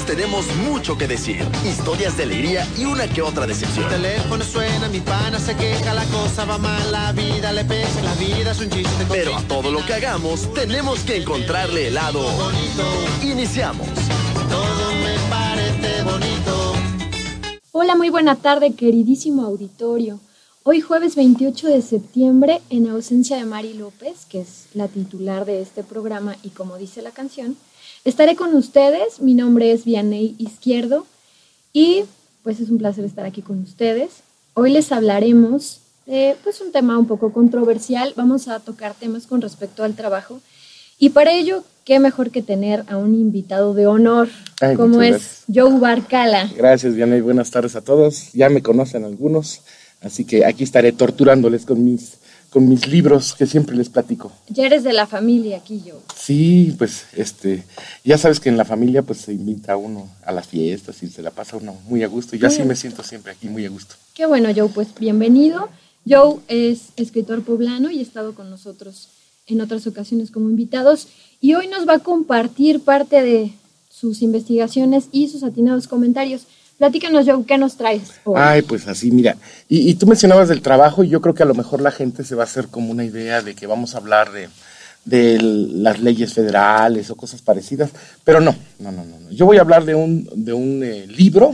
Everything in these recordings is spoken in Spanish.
tenemos mucho que decir. Historias de alegría y una que otra decepción. El teléfono suena, mi pana se queja, la cosa va mal, la vida le pesa, la vida es un chiste. Pero a todo lo que hagamos, tenemos que encontrarle el lado bonito. Iniciamos. Todo me parece bonito. Hola, muy buena tarde, queridísimo auditorio. Hoy jueves 28 de septiembre, en ausencia de Mari López, que es la titular de este programa y como dice la canción, estaré con ustedes. Mi nombre es Vianey Izquierdo y pues es un placer estar aquí con ustedes. Hoy les hablaremos de un tema un poco controversial. Vamos a tocar temas con respecto al trabajo y para ello, qué mejor que tener a un invitado de honor, como es Joe Barcala. Gracias, Vianey. Buenas tardes a todos. Ya me conocen algunos, así que aquí estaré torturándoles con mis libros que siempre les platico. Ya eres de la familia aquí, Joe. Sí, pues ya sabes que en la familia pues se invita a uno a las fiestas y se la pasa uno muy a gusto. Y yo así me siento siempre aquí muy a gusto. Qué bueno, Joe, pues bienvenido. Joe es escritor poblano y ha estado con nosotros en otras ocasiones como invitados. Y hoy nos va a compartir parte de sus investigaciones y sus atinados comentarios. Platícanos, Joe, ¿qué nos traes hoy? Ay, pues así, mira, y tú mencionabas del trabajo y yo creo que a lo mejor la gente se va a hacer como una idea de que vamos a hablar de las leyes federales o cosas parecidas, pero no. Yo voy a hablar de un libro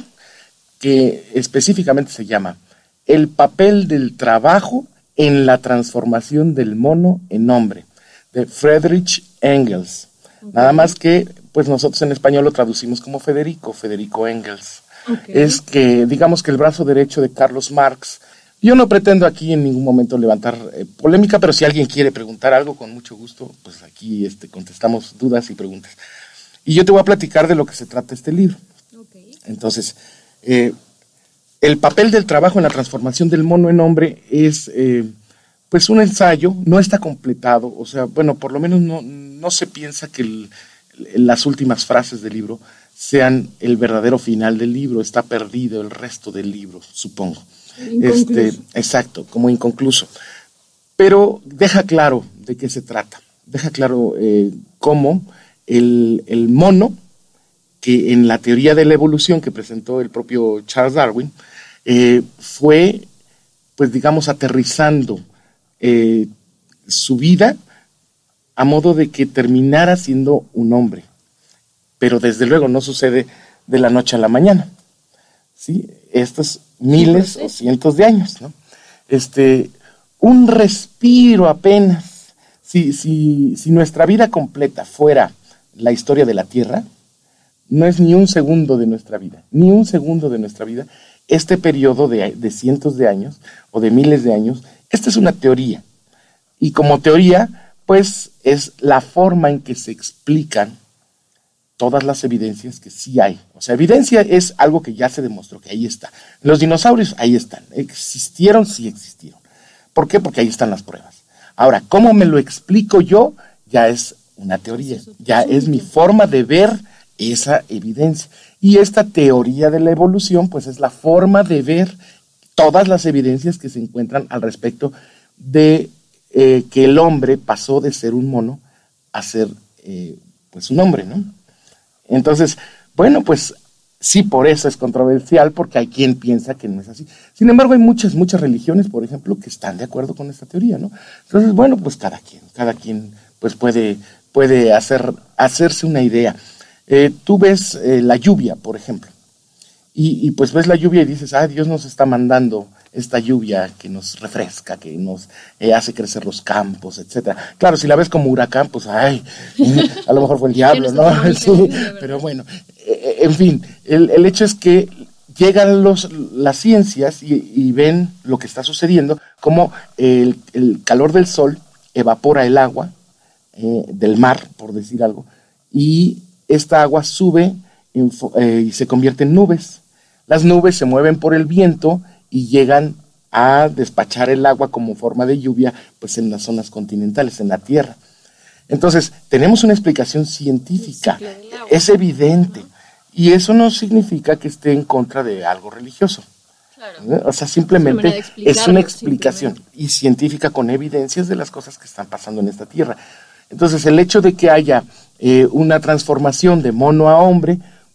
que específicamente se llama El papel del trabajo en la transformación del mono en hombre, de Friedrich Engels. Okay. Nada más que, pues nosotros en español lo traducimos como Federico Engels. Okay. Es que, digamos que el brazo derecho de Carlos Marx. Yo no pretendo aquí en ningún momento levantar polémica, pero si alguien quiere preguntar algo, con mucho gusto, pues aquí contestamos dudas y preguntas. Y yo te voy a platicar de lo que se trata este libro. Okay. Entonces, el papel del trabajo en la transformación del mono en hombre es, pues un ensayo, no está completado, o sea, bueno, por lo menos no se piensa que las últimas frases del libro sean el verdadero final del libro, está perdido el resto del libro, supongo. Exacto, como inconcluso. Pero deja claro de qué se trata, deja claro cómo el mono, que en la teoría de la evolución que presentó el propio Charles Darwin, fue, pues digamos, aterrizando su vida a modo de que terminara siendo un hombre. Pero desde luego no sucede de la noche a la mañana, ¿sí? Estos miles o cientos de años, ¿no? Un respiro apenas. Si nuestra vida completa fuera la historia de la Tierra, no es ni un segundo de nuestra vida, este periodo de cientos de años o de miles de años. Esta es una teoría, y como teoría, pues es la forma en que se explican todas las evidencias que sí hay. O sea, evidencia es algo que ya se demostró, que ahí está. Los dinosaurios, ahí están. ¿Existieron? Sí existieron. ¿Por qué? Porque ahí están las pruebas. Ahora, ¿cómo me lo explico yo? Ya es una teoría, ya es mi forma de ver esa evidencia. Y esta teoría de la evolución, pues es la forma de ver todas las evidencias que se encuentran al respecto de que el hombre pasó de ser un mono a ser pues un hombre, ¿no? Entonces, bueno, pues sí, por eso es controversial, porque hay quien piensa que no es así. Sin embargo, hay muchas religiones, por ejemplo, que están de acuerdo con esta teoría, ¿no? Entonces, bueno, pues cada quien pues puede hacerse una idea. Tú ves la lluvia, por ejemplo, y pues ves la lluvia y dices, Dios nos está mandando esta lluvia que nos refresca, que nos hace crecer los campos, etcétera. Claro, si la ves como huracán, pues a lo mejor fue el diablo, ¿no? Sí, pero bueno, en fin, el hecho es que llegan las ciencias y ven lo que está sucediendo, como el calor del sol evapora el agua del mar, por decir algo, y esta agua sube y se convierte en nubes. Las nubes se mueven por el viento y llegan a despachar el agua como forma de lluvia, pues en las zonas continentales, en la Tierra. Entonces, tenemos una explicación científica, es evidente, y eso no significa que esté en contra de algo religioso. Claro. O sea, simplemente es una explicación y científica con evidencias de las cosas que están pasando en esta Tierra. Entonces, el hecho de que haya una transformación de mono a hombre,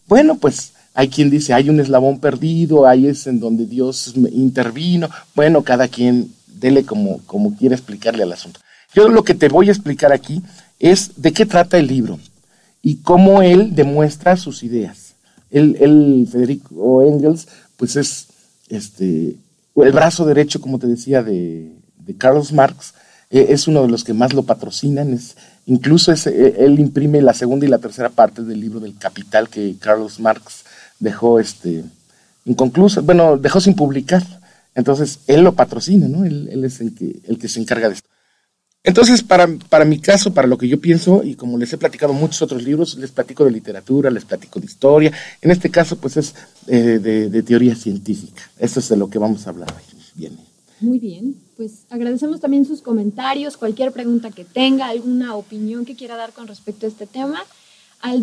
Bueno, pues hay quien dice, hay un eslabón perdido, ahí es en donde Dios intervino. Bueno, cada quien dele como quiera explicarle al asunto. Yo lo que te voy a explicar aquí es de qué trata el libro y cómo él demuestra sus ideas. Federico Engels, pues es el brazo derecho, como te decía, de Karl Marx. Es uno de los que más lo patrocinan. Incluso él imprime la segunda y la tercera parte del libro del Capital que Karl Marx dejó inconcluso, bueno, dejó sin publicar. Entonces, él lo patrocina, ¿no? Él es el que se encarga de esto. Entonces, para mi caso, para lo que yo pienso, y como les he platicado muchos otros libros, les platico de literatura, les platico de historia. En este caso, pues es de teoría científica. Eso es de lo que vamos a hablar hoy. Bien. Muy bien, pues agradecemos también sus comentarios, cualquier pregunta que tenga, alguna opinión que quiera dar con respecto a este tema, al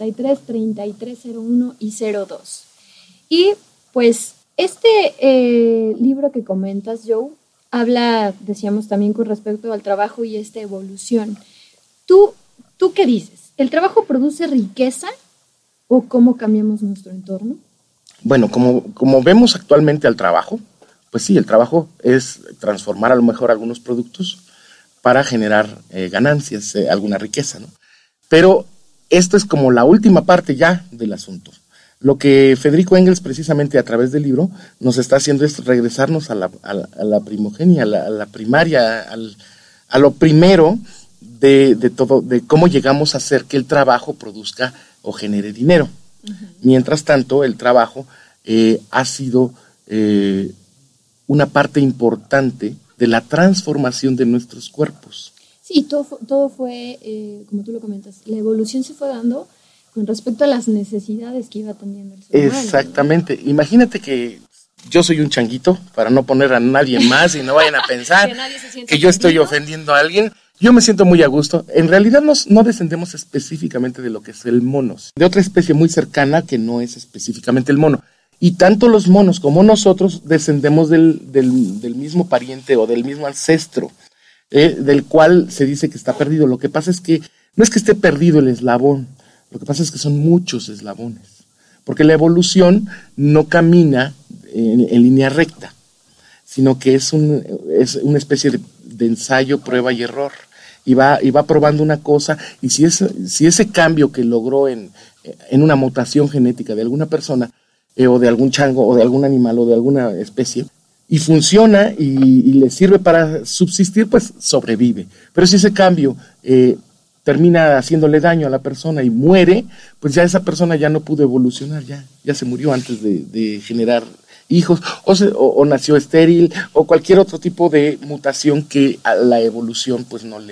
273-3301 y 02. Y pues libro que comentas, Joe, habla, decíamos también con respecto al trabajo y esta evolución. ¿Tú qué dices? ¿El trabajo produce riqueza o cómo cambiamos nuestro entorno? Bueno, como vemos actualmente al trabajo, pues sí, el trabajo es transformar a lo mejor algunos productos para generar ganancias, alguna riqueza, ¿no? Pero esto es como la última parte ya del asunto. Lo que Federico Engels precisamente a través del libro nos está haciendo es regresarnos a la primogenia, a la primaria, a lo primero de todo, de cómo llegamos a hacer que el trabajo produzca o genere dinero. Uh-huh. Mientras tanto, el trabajo ha sido una parte importante de la transformación de nuestros cuerpos. Sí, todo fue, como tú lo comentas, la evolución se fue dando con respecto a las necesidades que iba atendiendo el ser humano. Exactamente. Imagínate que yo soy un changuito, para no poner a nadie más y no vayan a pensar que yo estoy ofendiendo a alguien. Yo me siento muy a gusto. En realidad no descendemos específicamente de lo que es el mono, de otra especie muy cercana que no es específicamente el mono. Y tanto los monos como nosotros descendemos del mismo pariente o del mismo ancestro, del cual se dice que está perdido. Lo que pasa es que no es que esté perdido el eslabón, lo que pasa es que son muchos eslabones, porque la evolución no camina en línea recta, sino que es una especie de ensayo, prueba y error, y va probando una cosa, y si ese cambio que logró en una mutación genética de alguna persona, o de algún chango, o de algún animal, o de alguna especie, y funciona y le sirve para subsistir, pues sobrevive. Pero si ese cambio termina haciéndole daño a la persona y muere, pues ya esa persona ya no pudo evolucionar, ya se murió antes de generar hijos, o nació estéril, o cualquier otro tipo de mutación que a la evolución pues no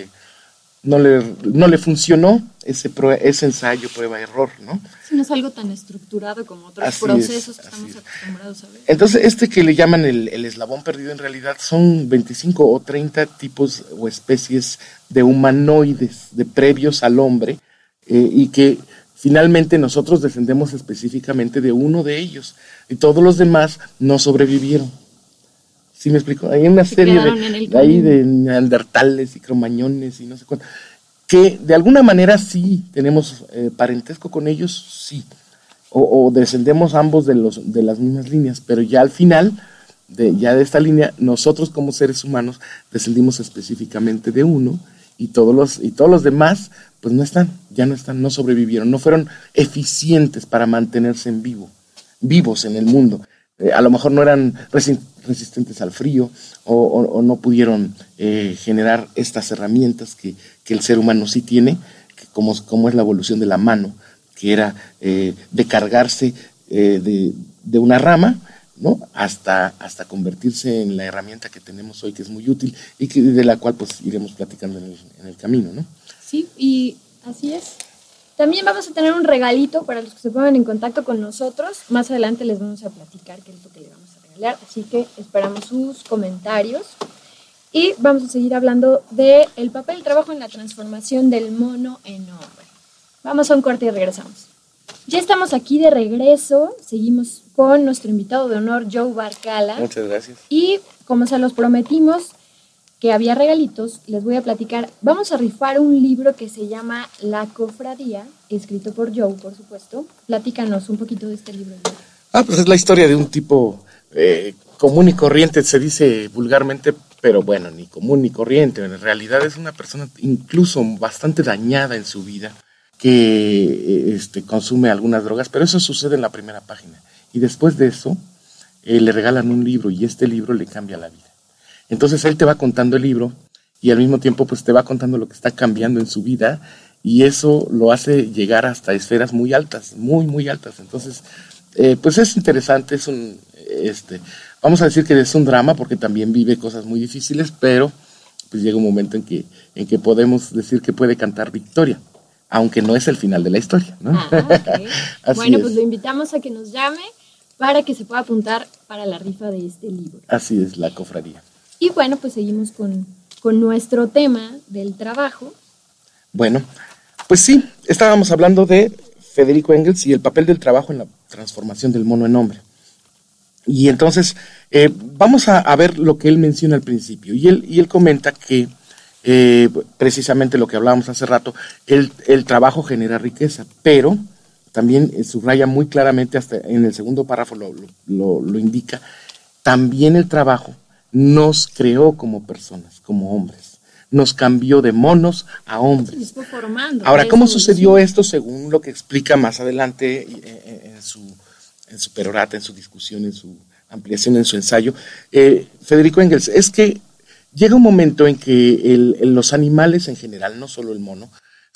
le funcionó ese ensayo, prueba, error, ¿no? Sí, no es algo tan estructurado como otros así procesos es, que estamos acostumbrados a ver. Entonces, que le llaman el eslabón perdido, en realidad son 25 o 30 tipos o especies de humanoides, de previos al hombre, y que finalmente nosotros descendemos específicamente de uno de ellos, y todos los demás no sobrevivieron. ¿Sí me explico? Hay una serie de neandertales y cromañones y no sé cuánto, que de alguna manera sí tenemos parentesco con ellos, sí, o descendemos ambos de las mismas líneas, pero ya al final de esta línea, nosotros como seres humanos descendimos específicamente de uno, y todos los demás pues no sobrevivieron, no fueron eficientes para mantenerse vivos en el mundo. A lo mejor no eran resistentes al frío, o no pudieron generar estas herramientas que el ser humano sí tiene, que como es la evolución de la mano, que era de cargarse de una rama, ¿no? hasta convertirse en la herramienta que tenemos hoy, que es muy útil y de la cual pues iremos platicando en el camino, ¿no? Sí, y así es. También vamos a tener un regalito para los que se pongan en contacto con nosotros. Más adelante les vamos a platicar qué es lo que le vamos a regalar, así que esperamos sus comentarios. Y vamos a seguir hablando del papel del trabajo en la transformación del mono en hombre. Vamos a un corte y regresamos. Ya estamos aquí de regreso, seguimos con nuestro invitado de honor, Joe Barcala. Muchas gracias. Y como se los prometimos, que había regalitos, les voy a platicar. Vamos a rifar un libro que se llama La Cofradía, escrito por Joe, por supuesto. Platícanos un poquito de este libro. Pues es la historia de un tipo común y corriente, se dice vulgarmente, pero bueno, ni común ni corriente. En realidad es una persona incluso bastante dañada en su vida, que consume algunas drogas, pero eso sucede en la primera página. Y después de eso, le regalan un libro y este libro le cambia la vida. Entonces él te va contando el libro y al mismo tiempo pues te va contando lo que está cambiando en su vida, y eso lo hace llegar hasta esferas muy altas, muy, muy altas. Entonces, pues es interesante, es vamos a decir que es un drama porque también vive cosas muy difíciles, pero pues llega un momento en que podemos decir que puede cantar victoria, aunque no es el final de la historia, ¿no? Okay. Bueno, es. Pues lo invitamos a que nos llame para que se pueda apuntar para la rifa de este libro. Así es, La Cofradía. Y bueno, pues seguimos con nuestro tema del trabajo. Bueno, pues sí, estábamos hablando de Federico Engels y el papel del trabajo en la transformación del mono en hombre. Y entonces vamos a ver lo que él menciona al principio. Y él comenta que precisamente lo que hablábamos hace rato, el trabajo genera riqueza, pero también subraya muy claramente, hasta en el segundo párrafo lo indica, también el trabajo nos creó como personas, como hombres. Nos cambió de monos a hombres. Sí, fue formando. Ahora, ¿cómo sucedió esto? Según lo que explica más adelante en su perorata, en su discusión, en su ampliación, en su ensayo, Federico Engels, es que llega un momento en que los animales en general, no solo el mono,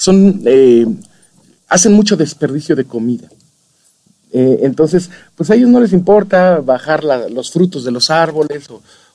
hacen mucho desperdicio de comida. Entonces, pues a ellos no les importa bajar los frutos de los árboles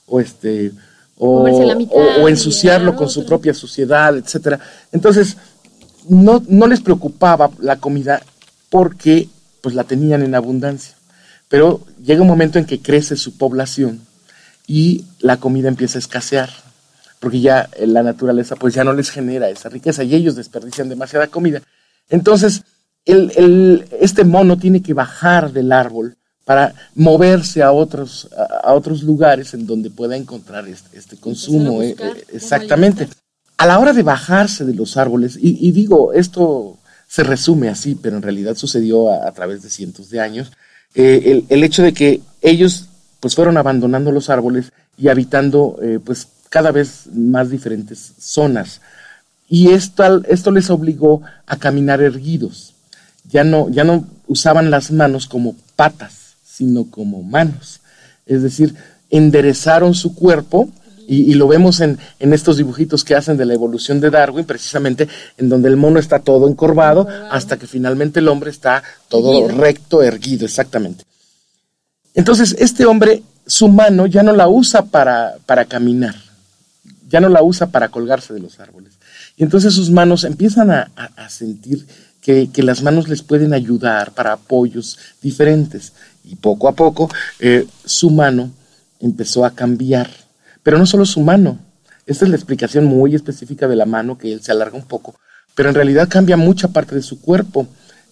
o ensuciarlo con su propia suciedad, etcétera. Entonces, no les preocupaba la comida porque pues la tenían en abundancia. Pero llega un momento en que crece su población y la comida empieza a escasear, porque ya la naturaleza pues ya no les genera esa riqueza y ellos desperdician demasiada comida. Entonces, este mono tiene que bajar del árbol para moverse a otros lugares en donde pueda encontrar este consumo. Exactamente. A la hora de bajarse de los árboles, y digo, esto se resume así, pero en realidad sucedió a través de cientos de años, el hecho de que ellos pues fueron abandonando los árboles y habitando pues cada vez más diferentes zonas. Y esto les obligó a caminar erguidos. Ya no usaban las manos como patas, sino como manos. Es decir, enderezaron su cuerpo, y lo vemos en estos dibujitos que hacen de la evolución de Darwin, precisamente en donde el mono está todo encorvado, hasta que finalmente el hombre está todo recto, erguido, exactamente. Entonces, este hombre, su mano ya no la usa para caminar, ya no la usa para colgarse de los árboles. Y entonces sus manos empiezan a sentir que las manos les pueden ayudar para apoyos diferentes. Y poco a poco su mano empezó a cambiar. Pero no solo su mano. Esta es la explicación muy específica de la mano, que él se alarga un poco. Pero en realidad cambia mucha parte de su cuerpo.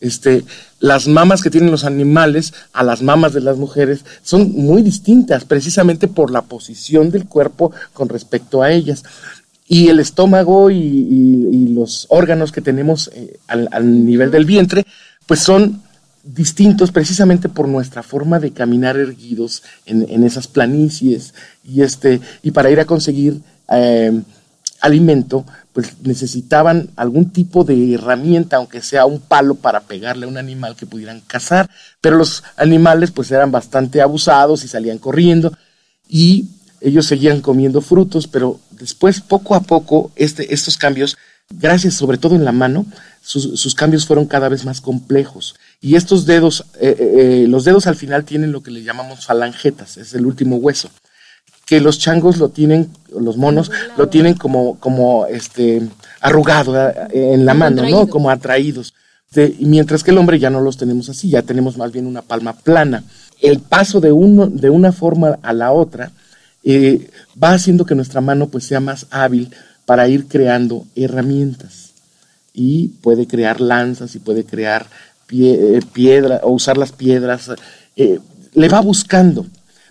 Las mamas que tienen los animales a las mamas de las mujeres son muy distintas, precisamente por la posición del cuerpo con respecto a ellas. Y el estómago y los órganos que tenemos al nivel del vientre, pues son distintos precisamente por nuestra forma de caminar erguidos en esas planicies. Y para ir a conseguir alimento, pues necesitaban algún tipo de herramienta, aunque sea un palo, para pegarle a un animal que pudieran cazar. Pero los animales pues eran bastante abusados y salían corriendo, y ellos seguían comiendo frutos, pero después, poco a poco, estos cambios, gracias sobre todo en la mano, sus cambios fueron cada vez más complejos. Y estos dedos, los dedos al final tienen lo que le llamamos falangetas, es el último hueso, que los changos lo tienen, los monos lo tienen como arrugado en la mano, ¿no? Como atraídos. Mientras que el hombre ya no los tenemos así, ya tenemos más bien una palma plana. El paso de una forma a la otra va haciendo que nuestra mano pues sea más hábil para ir creando herramientas, y puede crear lanzas y puede crear piedra o usar las piedras, le va buscando.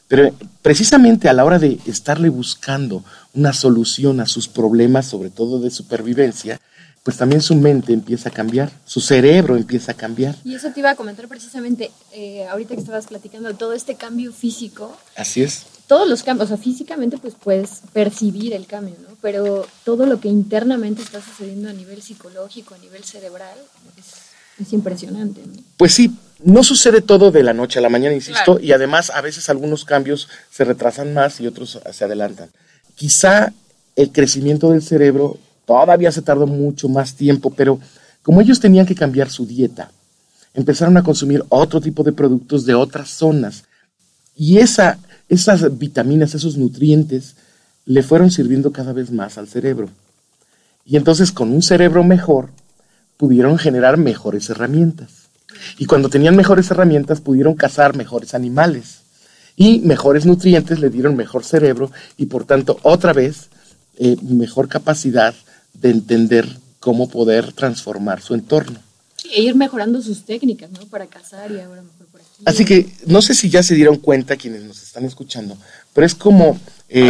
Pero precisamente a la hora de estarle buscando una solución a sus problemas, sobre todo de supervivencia, pues también su mente empieza a cambiar, su cerebro empieza a cambiar. Y eso te iba a comentar precisamente, ahorita que estabas platicando de todo este cambio físico. Así es. Todos los cambios, o sea, físicamente pues puedes percibir el cambio, ¿no? Pero todo lo que internamente está sucediendo a nivel psicológico, a nivel cerebral, es impresionante, ¿no? Pues sí, no sucede todo de la noche a la mañana, insisto, Claro. y además a veces algunos cambios se retrasan más y otros se adelantan. Quizá el crecimiento del cerebro todavía se tardó mucho más tiempo, pero como ellos tenían que cambiar su dieta, empezaron a consumir otro tipo de productos de otras zonas, y esas vitaminas, esos nutrientes, le fueron sirviendo cada vez más al cerebro. Y entonces con un cerebro mejor, pudieron generar mejores herramientas. Y cuando tenían mejores herramientas, pudieron cazar mejores animales. Y mejores nutrientes le dieron mejor cerebro y por tanto, otra vez, mejor capacidad de entender cómo poder transformar su entorno. Sí, e ir mejorando sus técnicas, ¿no? Para cazar y ahora mejor por aquí. Así que no sé si ya se dieron cuenta quienes nos están escuchando, pero es como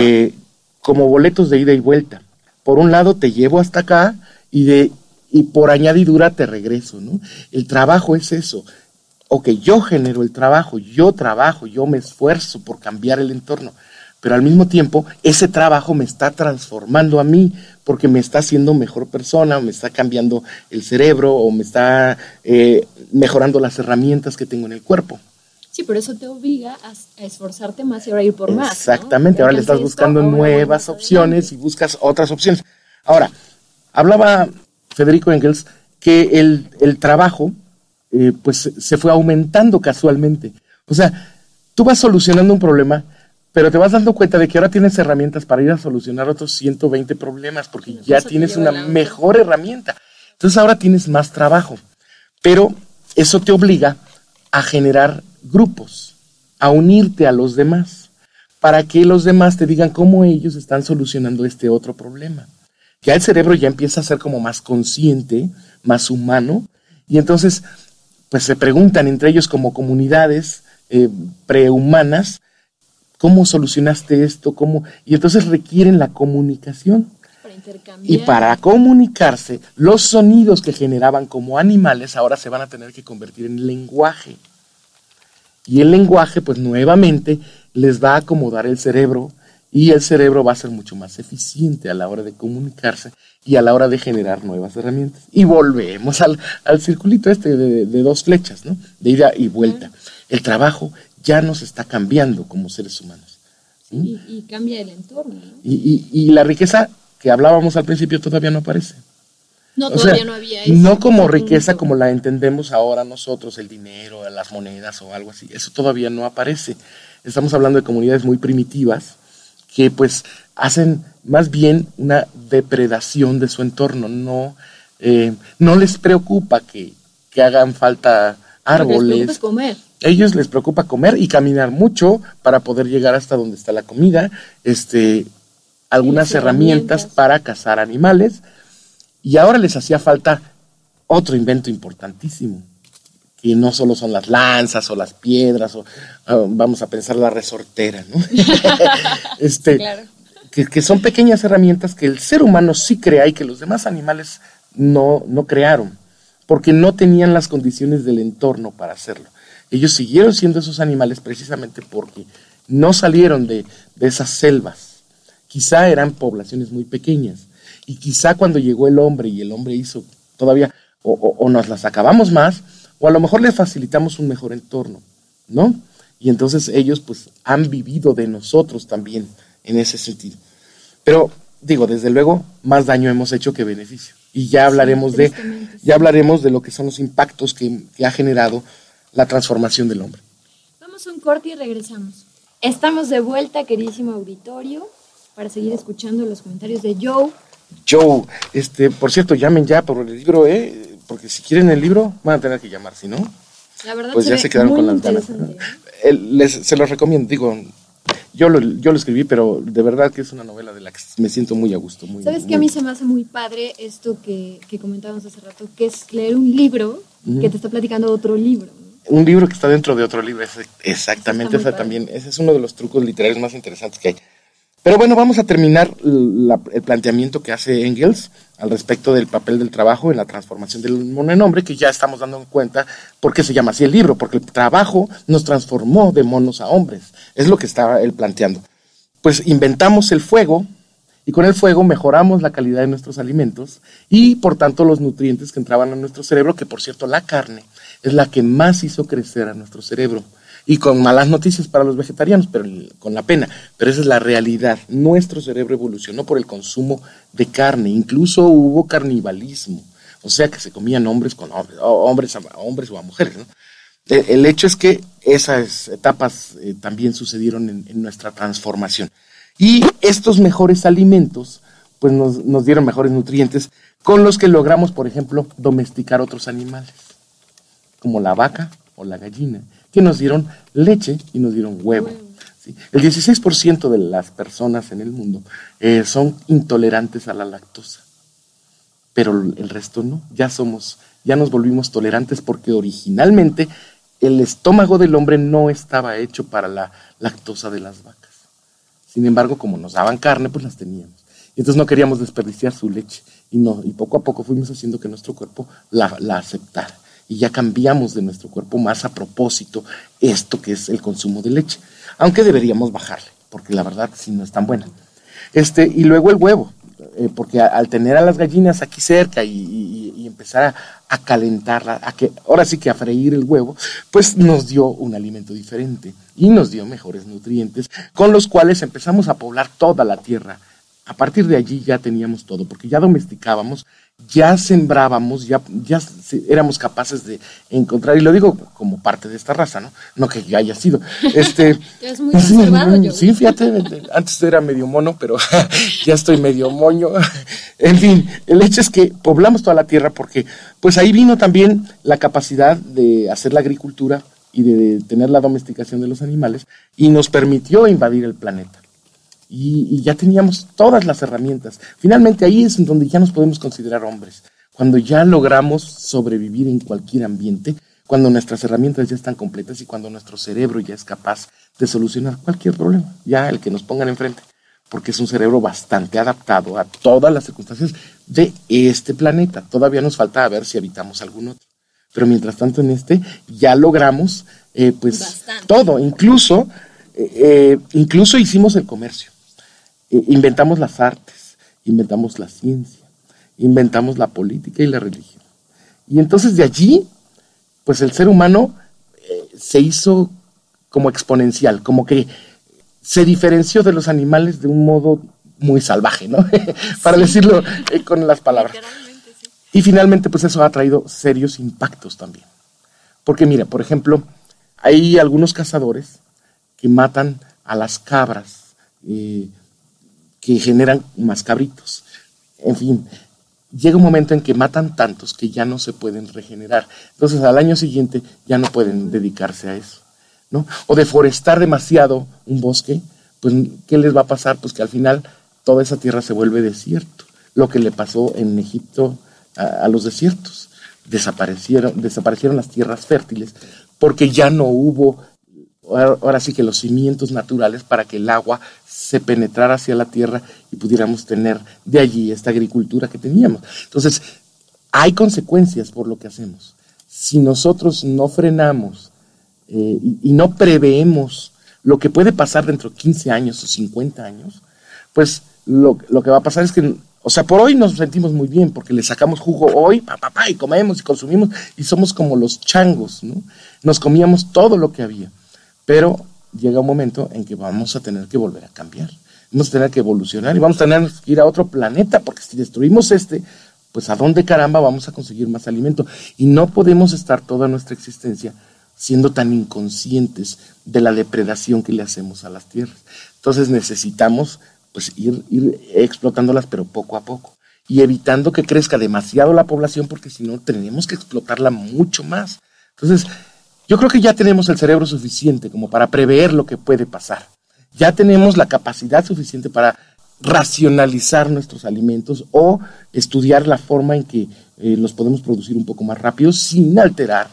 boletos de ida y vuelta. Por un lado te llevo hasta acá y por añadidura te regreso, ¿no? El trabajo es eso. Ok, yo genero el trabajo, yo trabajo, yo me esfuerzo por cambiar el entorno, pero al mismo tiempo ese trabajo me está transformando a mí porque me está haciendo mejor persona, o me está cambiando el cerebro o me está mejorando las herramientas que tengo en el cuerpo. Sí, pero eso te obliga a esforzarte más y ahora ir por más, ¿no? Exactamente, ahora le estás buscando nuevas opciones y buscas otras opciones. Ahora, hablaba Federico Engels que el trabajo pues se fue aumentando casualmente. O sea, tú vas solucionando un problema, pero te vas dando cuenta de que ahora tienes herramientas para ir a solucionar otros 120 problemas, porque Sí, ya eso te tienes lleva una a la otra. mejor herramienta. Entonces ahora tienes más trabajo, pero eso te obliga a generar grupos, a unirte a los demás, para que los demás te digan cómo ellos están solucionando este otro problema. Ya el cerebro ya empieza a ser como más consciente, más humano, y entonces pues se preguntan entre ellos como comunidades prehumanas, ¿cómo solucionaste esto? ¿Cómo? Y entonces requieren la comunicación. Para intercambiar. Y para comunicarse, los sonidos que generaban como animales ahora se van a tener que convertir en lenguaje. Y el lenguaje, pues nuevamente, les va a acomodar el cerebro y el cerebro va a ser mucho más eficiente a la hora de comunicarse y a la hora de generar nuevas herramientas. Y volvemos al circulito de dos flechas, ¿no? De ida y vuelta. El trabajo ya nos está cambiando como seres humanos. ¿Sí? Y cambia el entorno, ¿no? Y la riqueza que hablábamos al principio todavía no aparece. No, O todavía sea, no había eso. no como Ese riqueza punto. como la entendemos ahora nosotros, el dinero, las monedas o algo así. Eso todavía no aparece. Estamos hablando de comunidades muy primitivas que pues hacen más bien una depredación de su entorno. No les preocupa que hagan falta Lo que les preocupa árboles. es comer. Ellos les preocupa comer y caminar mucho para poder llegar hasta donde está la comida, algunas Sí, herramientas para cazar animales. Y ahora les hacía falta otro invento importantísimo, que no solo son las lanzas o las piedras, o vamos a pensar la resortera, ¿no? Claro. que son pequeñas herramientas que el ser humano sí crea y que los demás animales no crearon, porque no tenían las condiciones del entorno para hacerlo. Ellos siguieron siendo esos animales precisamente porque no salieron de esas selvas. Quizá eran poblaciones muy pequeñas. Y quizá cuando llegó el hombre y el hombre hizo todavía, o nos las acabamos más, o a lo mejor les facilitamos un mejor entorno, ¿no? Y entonces ellos pues han vivido de nosotros también en ese sentido. Pero digo, desde luego, más daño hemos hecho que beneficio. Y ya hablaremos tristemente, ya hablaremos de lo que son los impactos que ha generado la transformación del hombre. Vamos a un corte y regresamos. Estamos de vuelta, queridísimo auditorio, para seguir escuchando los comentarios de Joe. Joe, por cierto, llamen ya por el libro, porque si quieren el libro van a tener que llamar, si no, La verdad pues se ya ve se quedaron muy con las ganas. interesante, ¿eh? Se los recomiendo, digo, yo lo escribí, pero de verdad que es una novela de la que me siento muy a gusto. ¿Sabes qué? A mí se me hace muy padre esto que comentábamos hace rato, que es leer un libro que te está platicando otro libro, ¿no? un libro que está dentro de otro libro, exactamente, Está muy también, ese es uno de los trucos literarios más interesantes que hay. Pero bueno, vamos a terminar el planteamiento que hace Engels al respecto del papel del trabajo en la transformación del mono en hombre, que ya estamos dando en cuenta por qué se llama así el libro, porque el trabajo nos transformó de monos a hombres, es lo que estaba él planteando. Pues inventamos el fuego, y con el fuego mejoramos la calidad de nuestros alimentos y por tanto los nutrientes que entraban a nuestro cerebro, que por cierto la carne es la que más hizo crecer a nuestro cerebro. Y con malas noticias para los vegetarianos, pero con la pena. Pero esa es la realidad. Nuestro cerebro evolucionó por el consumo de carne. Incluso hubo canibalismo. O sea que se comían hombres con hombres o a mujeres, ¿no? El hecho es que esas etapas también sucedieron en nuestra transformación. Y estos mejores alimentos pues nos dieron mejores nutrientes con los que logramos, por ejemplo, domesticar otros animales, como la vaca o la gallina, que nos dieron leche y nos dieron huevo. ¿Sí? El 16% de las personas en el mundo son intolerantes a la lactosa, pero el resto no. Ya nos volvimos tolerantes porque originalmente el estómago del hombre no estaba hecho para la lactosa de las vacas. Sin embargo, como nos daban carne, pues las teníamos. Y entonces no queríamos desperdiciar su leche. Y poco a poco fuimos haciendo que nuestro cuerpo la aceptara. Y ya cambiamos de nuestro cuerpo más a propósito esto que es el consumo de leche. Aunque deberíamos bajarle, porque la verdad sí no es tan buena. Y luego el huevo, porque al tener a las gallinas aquí cerca y empezar a calentarla, ahora sí que a freír el huevo, pues nos dio un alimento diferente y nos dio mejores nutrientes, con los cuales empezamos a poblar toda la tierra. A partir de allí ya teníamos todo, porque ya domesticábamos, ya sembrábamos, ya éramos capaces de encontrar, y lo digo como parte de esta raza, no que ya haya sido. Es muy conservado, yo. Sí, fíjate, antes era medio mono, pero ya estoy medio moño. En fin, el hecho es que poblamos toda la tierra porque pues ahí vino también la capacidad de hacer la agricultura y de tener la domesticación de los animales, y nos permitió invadir el planeta. Y ya teníamos todas las herramientas. Finalmente ahí es en donde ya nos podemos considerar hombres. Cuando ya logramos sobrevivir en cualquier ambiente, cuando nuestras herramientas ya están completas y cuando nuestro cerebro ya es capaz de solucionar cualquier problema, ya el que nos pongan enfrente, porque es un cerebro bastante adaptado a todas las circunstancias de este planeta. Todavía nos falta ver si habitamos algún otro. Pero mientras tanto en ya logramos todo, incluso hicimos el comercio. Inventamos las artes, inventamos la ciencia, inventamos la política y la religión. Y entonces de allí, pues el ser humano se hizo como exponencial, como que se diferenció de los animales de un modo muy salvaje, ¿no? Para decirlo con las palabras. Sí. Y finalmente, pues eso ha traído serios impactos también. Porque mira, por ejemplo, hay algunos cazadores que matan a las cabras, que generan más cabritos. En fin, llega un momento en que matan tantos que ya no se pueden regenerar. Entonces al año siguiente ya no pueden dedicarse a eso, ¿no? O deforestar demasiado un bosque, pues ¿qué les va a pasar? Pues que al final toda esa tierra se vuelve desierto. Lo que le pasó en Egipto a los desiertos. Desaparecieron las tierras fértiles porque ya no hubo, ahora sí que los cimientos naturales para que el agua se penetrara hacia la tierra y pudiéramos tener de allí esta agricultura que teníamos. Entonces, hay consecuencias por lo que hacemos. Si nosotros no frenamos y no preveemos lo que puede pasar dentro de 15 años o 50 años, pues lo que va a pasar es que, o sea, por hoy nos sentimos muy bien porque le sacamos jugo hoy, y comemos y consumimos y somos como los changos, ¿no? Nos comíamos todo lo que había. Pero llega un momento en que vamos a tener que volver a cambiar. Vamos a tener que evolucionar y vamos a tener que ir a otro planeta, porque si destruimos pues ¿a dónde caramba vamos a conseguir más alimento? Y no podemos estar toda nuestra existencia siendo tan inconscientes de la depredación que le hacemos a las tierras. Entonces necesitamos pues ir explotándolas, pero poco a poco. Y evitando que crezca demasiado la población, porque si no tenemos que explotarla mucho más. Entonces, yo creo que ya tenemos el cerebro suficiente como para prever lo que puede pasar. Ya tenemos la capacidad suficiente para racionalizar nuestros alimentos o estudiar la forma en que los podemos producir un poco más rápido sin alterar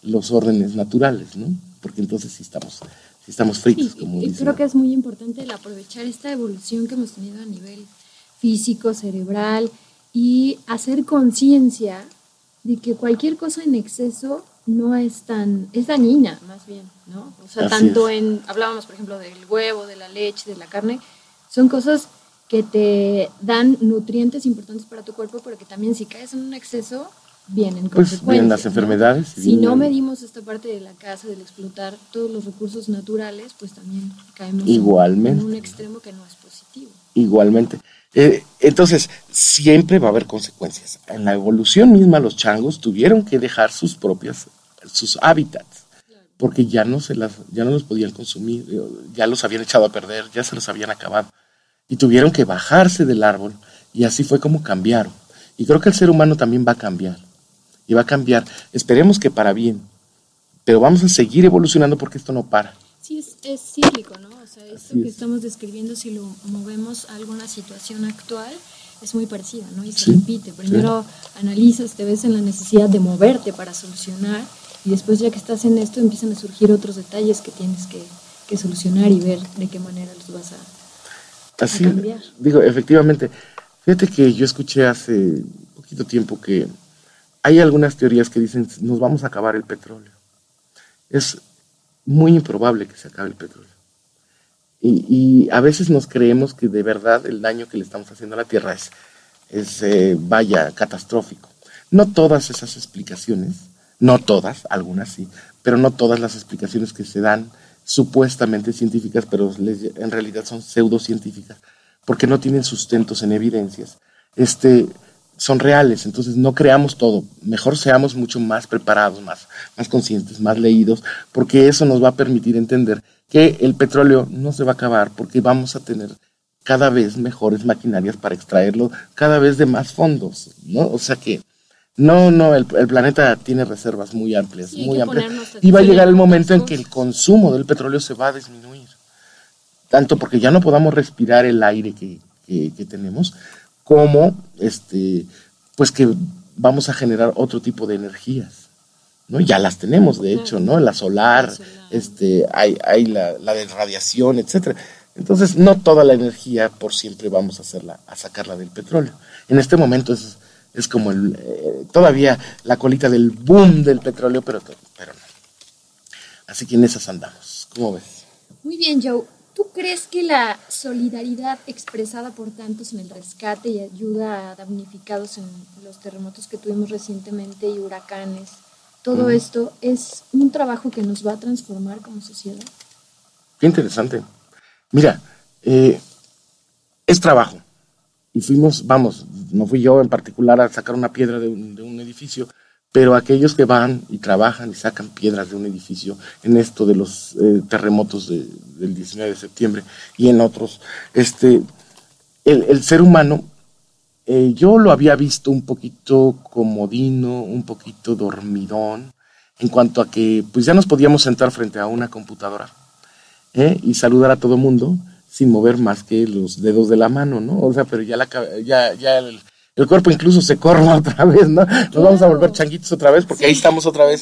los órdenes naturales, ¿no? Porque entonces sí estamos fritos, Sí, como y dicen. creo que es muy importante el aprovechar esta evolución que hemos tenido a nivel físico, cerebral, y hacer conciencia de que cualquier cosa en exceso no es es dañina, más bien, ¿no? O sea, Así tanto es. hablábamos por ejemplo del huevo, de la leche, de la carne, son cosas que te dan nutrientes importantes para tu cuerpo, pero que también si caes en un exceso, vienen Pues consecuencias. vienen las ¿no? enfermedades. y Si no vienen- medimos esta parte de la casa, del explotar todos los recursos naturales, pues también caemos Igualmente. en un extremo que no es positivo. Igualmente. Entonces, siempre va a haber consecuencias. En la evolución misma, los changos tuvieron que dejar sus hábitats, porque ya ya no los podían consumir, ya los habían echado a perder, ya se los habían acabado. Y tuvieron que bajarse del árbol, y así fue como cambiaron. Y creo que el ser humano también va a cambiar. Y va a cambiar, esperemos que para bien, pero vamos a seguir evolucionando porque esto no para. Sí, es cíclico, ¿no? O sea, esto Así que es. estamos describiendo, si lo movemos a alguna situación actual, es muy parecida, ¿no? Y se Sí, repite. Primero analizas, te ves en la necesidad de moverte para solucionar, y después ya que estás en esto empiezan a surgir otros detalles que tienes que solucionar y ver de qué manera los vas Así, a cambiar. digo, efectivamente. Fíjate que yo escuché hace poquito tiempo que hay algunas teorías que dicen nos vamos a acabar el petróleo. Es muy improbable que se acabe el petróleo. Y a veces nos creemos que de verdad el daño que le estamos haciendo a la Tierra vaya, catastrófico. No todas esas explicaciones, no todas, algunas sí, pero no todas las explicaciones que se dan supuestamente científicas, pero en realidad son pseudocientíficas, porque no tienen sustentos en evidencias, son reales. Entonces no creamos todo, mejor seamos mucho más preparados, más conscientes, más leídos, porque eso nos va a permitir entender que el petróleo no se va a acabar, porque vamos a tener cada vez mejores maquinarias para extraerlo, cada vez de más fondos, ¿no? O sea que el planeta tiene reservas muy amplias, Sí, hay muy que amplias, ponernos y va a llegar el atención en momento en otras que el cosas. consumo del petróleo se va a disminuir, tanto porque ya no podamos respirar el aire que tenemos, como pues que vamos a generar otro tipo de energías, ¿no? Ya las tenemos, de hecho, ¿no? La solar, hay la de radiación, etcétera. Entonces, no toda la energía por siempre vamos a sacarla del petróleo. En este momento es como todavía la colita del boom del petróleo, pero no. Así que en esas andamos. ¿Cómo ves? Muy bien, Joe. ¿Tú crees que la solidaridad expresada por tantos en el rescate y ayuda a damnificados en los terremotos que tuvimos recientemente y huracanes, todo esto es un trabajo que nos va a transformar como sociedad? Qué interesante. Mira, es trabajo. Y no fui yo en particular a sacar una piedra de un edificio, pero aquellos que van y trabajan y sacan piedras de un edificio en esto de los terremotos del 19 de septiembre y en otros, el ser humano, yo lo había visto un poquito comodino, un poquito dormidón, en cuanto a que pues ya nos podíamos sentar frente a una computadora y saludar a todo mundo sin mover más que los dedos de la mano, ¿no? O sea, pero ya el cuerpo incluso se corra otra vez, ¿no? Nos vamos a volver changuitos otra vez porque ahí estamos otra vez.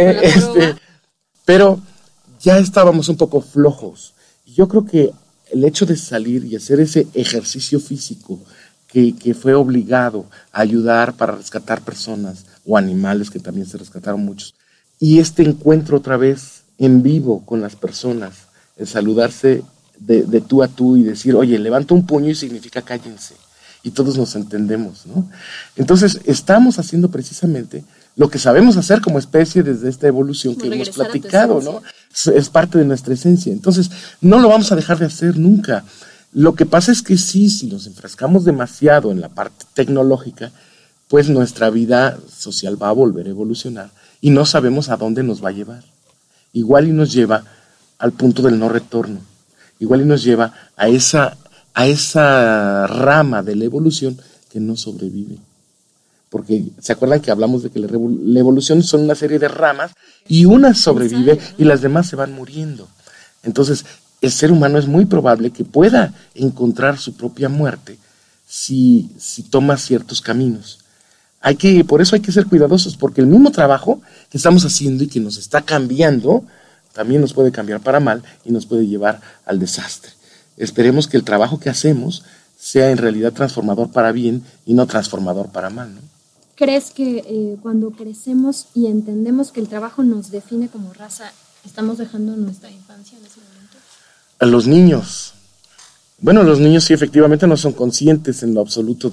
Pero ya estábamos un poco flojos. Y yo creo que el hecho de salir y hacer ese ejercicio físico que fue obligado a ayudar para rescatar personas o animales, que también se rescataron muchos, y este encuentro otra vez en vivo con las personas, el saludarse de tú a tú y decir, oye, levanto un puño y significa cállense. Y todos nos entendemos, ¿no? Entonces, estamos haciendo precisamente lo que sabemos hacer como especie desde esta evolución que hemos platicado, ¿no? Es parte de nuestra esencia. Entonces, no lo vamos a dejar de hacer nunca. Lo que pasa es que sí, si nos enfrascamos demasiado en la parte tecnológica, pues nuestra vida social va a volver a evolucionar y no sabemos a dónde nos va a llevar. Igual y nos lleva al punto del no retorno. Igual y nos lleva a esa rama de la evolución que no sobrevive. Porque se acuerdan que hablamos de que la evolución son una serie de ramas y una sobrevive y las demás se van muriendo. Entonces, el ser humano es muy probable que pueda encontrar su propia muerte si toma ciertos caminos. Por eso hay que ser cuidadosos, porque el mismo trabajo que estamos haciendo y que nos está cambiando, también nos puede cambiar para mal y nos puede llevar al desastre. Esperemos que el trabajo que hacemos sea en realidad transformador para bien y no transformador para mal, ¿no? ¿Crees que cuando crecemos y entendemos que el trabajo nos define como raza, estamos dejando nuestra infancia en ese momento? A los niños. Bueno, los niños sí efectivamente no son conscientes en lo absoluto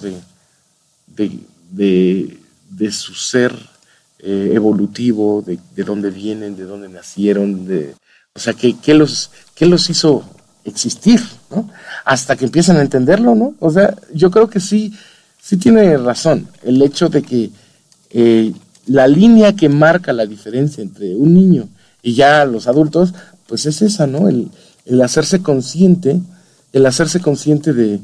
de su ser evolutivo, de dónde vienen, de dónde nacieron, o sea, qué los hizo existir, ¿no? Hasta que empiezan a entenderlo, ¿no? O sea, yo creo que sí tiene razón el hecho de que la línea que marca la diferencia entre un niño y ya los adultos, pues es esa, ¿no? El hacerse consciente de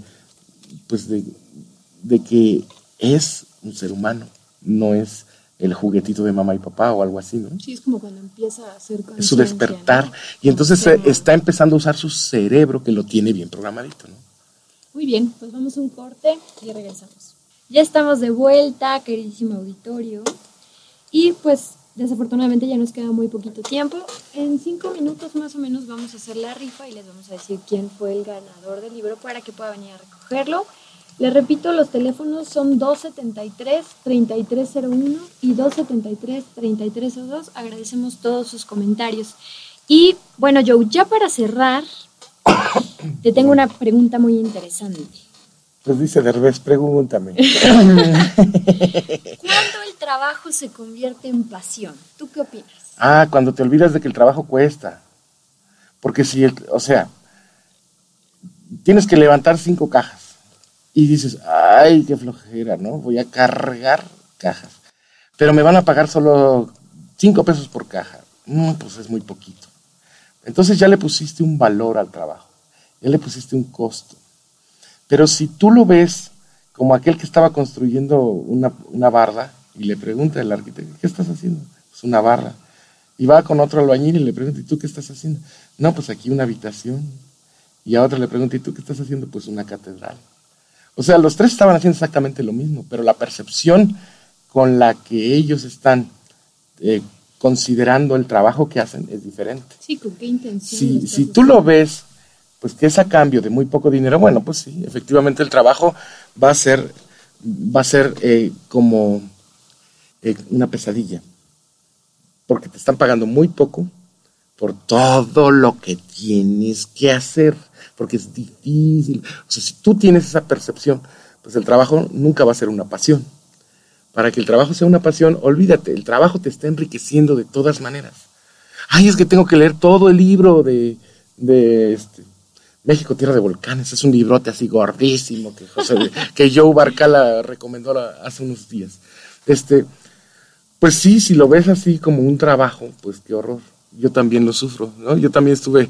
que es un ser humano, no es el juguetito de mamá y papá o algo así, ¿no? Sí, es como cuando empieza a hacer conciencia, es su despertar, ¿no? Y entonces está empezando a usar su cerebro que lo tiene bien programadito, ¿no? Muy bien, pues vamos a un corte y regresamos. Ya estamos de vuelta, queridísimo auditorio, y pues desafortunadamente ya nos queda muy poquito tiempo. En 5 minutos más o menos vamos a hacer la rifa y les vamos a decir quién fue el ganador del libro para que pueda venir a recogerlo. Les repito, los teléfonos son 273-3301 y 273-3302. Agradecemos todos sus comentarios. Y bueno, Joe, ya para cerrar, te tengo una pregunta muy interesante. Pues dice Derbez, pregúntame. ¿Cuándo el trabajo se convierte en pasión? ¿Tú qué opinas? Cuando te olvidas de que el trabajo cuesta. Porque tienes que levantar 5 cajas. Y dices, ay, qué flojera, ¿no? Voy a cargar cajas. Pero me van a pagar solo 5 pesos por caja. Pues es muy poquito. Entonces ya le pusiste un valor al trabajo. Ya le pusiste un costo. Pero si tú lo ves como aquel que estaba construyendo una barda y le pregunta al arquitecto, ¿qué estás haciendo? Pues una barra. Y va con otro albañil y le pregunta, ¿y tú qué estás haciendo? No, pues aquí una habitación. Y a otro le pregunta, ¿y tú qué estás haciendo? Pues una catedral. O sea, los 3 estaban haciendo exactamente lo mismo, pero la percepción con la que ellos están considerando el trabajo que hacen es diferente. Sí, ¿con qué intención? Si tú lo ves, pues que es a cambio de muy poco dinero, bueno, pues sí, efectivamente el trabajo va a ser como una pesadilla, porque te están pagando muy poco por todo lo que tienes que hacer, porque es difícil. O sea, si tú tienes esa percepción, pues el trabajo nunca va a ser una pasión. Para que el trabajo sea una pasión, olvídate, el trabajo te está enriqueciendo de todas maneras. Ay, es que tengo que leer todo el libro de México, Tierra de Volcanes, es un librote así gordísimo que Joe Barcala recomendó hace unos días. Pues sí, si lo ves así como un trabajo, pues qué horror. Yo también lo sufro, ¿no? Yo también estuve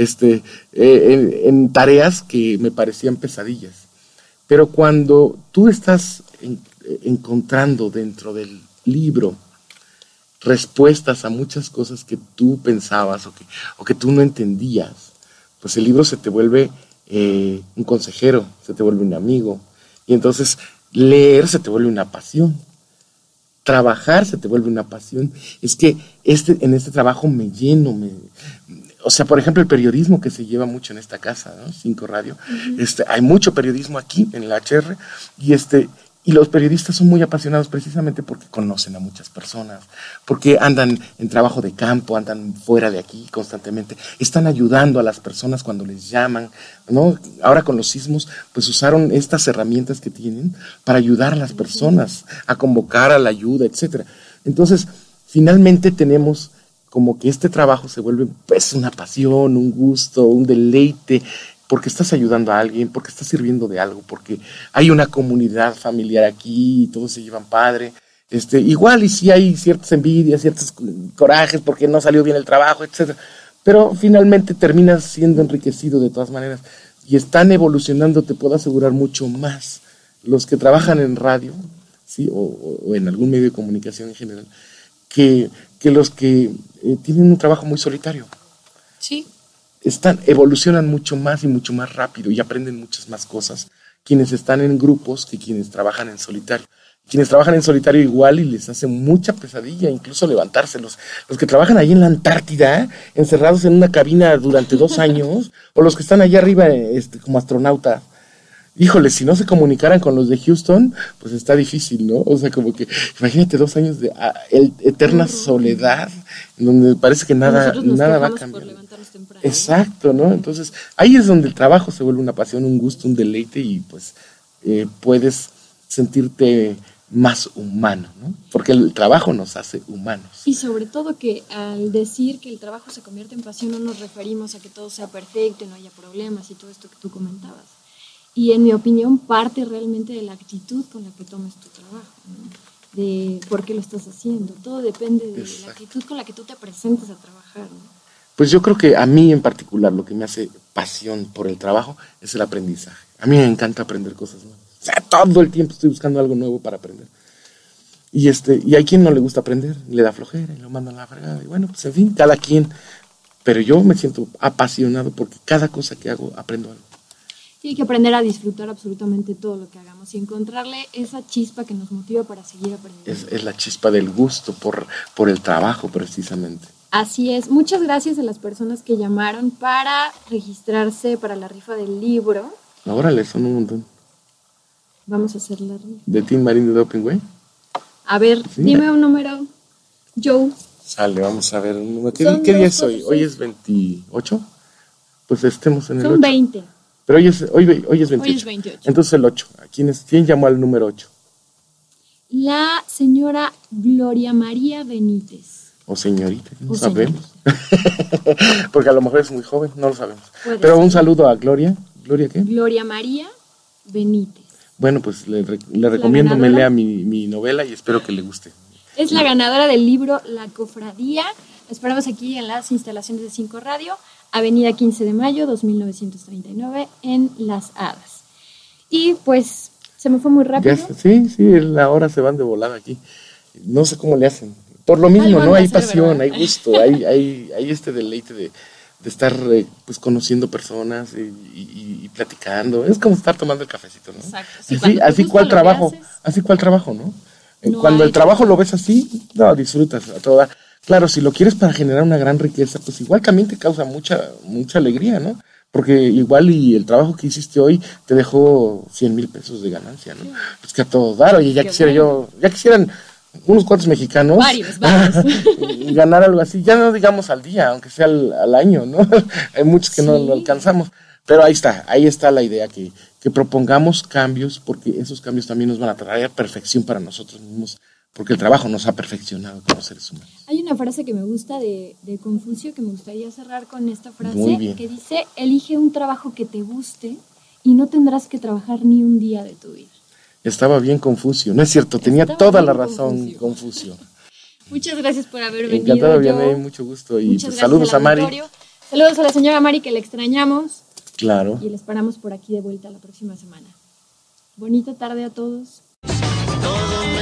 en tareas que me parecían pesadillas. Pero cuando tú estás encontrando dentro del libro respuestas a muchas cosas que tú pensabas o que tú no entendías, pues el libro se te vuelve un consejero, se te vuelve un amigo. Y entonces leer se te vuelve una pasión. Trabajar se te vuelve una pasión. Es que en este trabajo me lleno. O sea, por ejemplo, el periodismo que se lleva mucho en esta casa, ¿no? 5 Radio. Uh-huh. Hay mucho periodismo aquí en la HR y los periodistas son muy apasionados precisamente porque conocen a muchas personas, porque andan en trabajo de campo, andan fuera de aquí constantemente, están ayudando a las personas cuando les llaman, ¿no? Ahora con los sismos, pues usaron estas herramientas que tienen para ayudar a las personas, a convocar a la ayuda, etcétera. Entonces, finalmente tenemos como que este trabajo se vuelve pues una pasión, un gusto, un deleite, porque estás ayudando a alguien, porque estás sirviendo de algo, porque hay una comunidad familiar aquí y todos se llevan padre. Igual y sí hay ciertas envidias, ciertos corajes porque no salió bien el trabajo, etcétera. Pero finalmente terminas siendo enriquecido de todas maneras y están evolucionando, te puedo asegurar, mucho más los que trabajan en radio, ¿sí? o en algún medio de comunicación en general, que los que tienen un trabajo muy solitario. Sí. Evolucionan mucho más y mucho más rápido y aprenden muchas más cosas quienes están en grupos que quienes trabajan en solitario. Quienes trabajan en solitario igual y les hace mucha pesadilla, incluso levantarse. Los que trabajan ahí en la Antártida, encerrados en una cabina durante 2 años, o los que están allá arriba como astronautas. Híjole, si no se comunicaran con los de Houston, pues está difícil, ¿no? O sea, como que, imagínate 2 años de eterna soledad, donde parece que nada va a cambiar. Por levantarnos temprano. Exacto, ¿no? Entonces, ahí es donde el trabajo se vuelve una pasión, un gusto, un deleite, y pues puedes sentirte más humano, ¿no? Porque el trabajo nos hace humanos. Y sobre todo que al decir que el trabajo se convierte en pasión no nos referimos a que todo sea perfecto y no haya problemas y todo esto que tú comentabas. Y en mi opinión parte realmente de la actitud con la que tomes tu trabajo, ¿no? De por qué lo estás haciendo. Todo depende de la actitud con la que tú te presentes a trabajar, ¿no? Pues yo creo que a mí en particular lo que me hace pasión por el trabajo es el aprendizaje. A mí me encanta aprender cosas nuevas. O sea, todo el tiempo estoy buscando algo nuevo para aprender. Y hay quien no le gusta aprender, le da flojera y lo manda a la fregada. Y bueno, pues en fin, cada quien. Pero yo me siento apasionado porque cada cosa que hago aprendo algo. Y hay que aprender a disfrutar absolutamente todo lo que hagamos y encontrarle esa chispa que nos motiva para seguir aprendiendo. Es la chispa del gusto por el trabajo, precisamente. Así es. Muchas gracias a las personas que llamaron para registrarse para la rifa del libro. Órale, son un montón. Vamos a hacer la rifa. ¿De Team Marine de Doping, güey? A ver, sí, dime un número, Joe. Sale, vamos a ver un número. ¿Qué día es hoy? ¿Hoy es 28? Pues estemos en el 8. Son 20. Pero hoy es 28. Hoy es 28. Entonces el 8. ¿Quién llamó al número 8? La señora Gloria María Benítez. O señorita, no sabemos. Porque a lo mejor es muy joven, no lo sabemos. Pero un saludo a Gloria. ¿Gloria qué? Gloria María Benítez. Bueno, pues le recomiendo me lea mi novela y espero que le guste. Es la ganadora del libro La Cofradía. La esperamos aquí en las instalaciones de 5 Radio, Avenida 15 de Mayo, 2939, en Las Hadas. Y pues, se me fue muy rápido. Sí, la hora se van de volada aquí. No sé cómo le hacen. Por lo mismo, ¿no? Hay pasión, ¿verdad? Hay gusto, hay este deleite de estar pues conociendo personas y platicando. Es como estar tomando el cafecito, ¿no? Exacto. Sí, así cual trabajo, ¿no? Cuando el trabajo lo ves así, no, disfrutas a toda. Claro, si lo quieres para generar una gran riqueza, pues igual también te causa mucha alegría, ¿no? Porque igual y el trabajo que hiciste hoy te dejó 100,000 pesos de ganancia, ¿no? Sí. Pues que a todo dar, oye, ya quisieran unos cuantos mexicanos varios. ganar algo así, ya no digamos al día, aunque sea al año, ¿no? Hay muchos que no lo alcanzamos, pero ahí está la idea, que propongamos cambios, porque esos cambios también nos van a traer perfección para nosotros mismos, porque el trabajo nos ha perfeccionado como seres humanos. Hay una frase que me gusta de Confucio, que me gustaría cerrar con esta frase, que dice: elige un trabajo que te guste y no tendrás que trabajar ni un día de tu vida. Estaba bien Confucio, no es cierto, tenía toda la razón Confucio. Muchas gracias por haber venido. Encantado, Vianey, mucho gusto. Y pues, saludos a Mari. Saludos a la señora Mari, que la extrañamos. Claro. Y la esperamos por aquí de vuelta la próxima semana. Bonita tarde a todos. Todo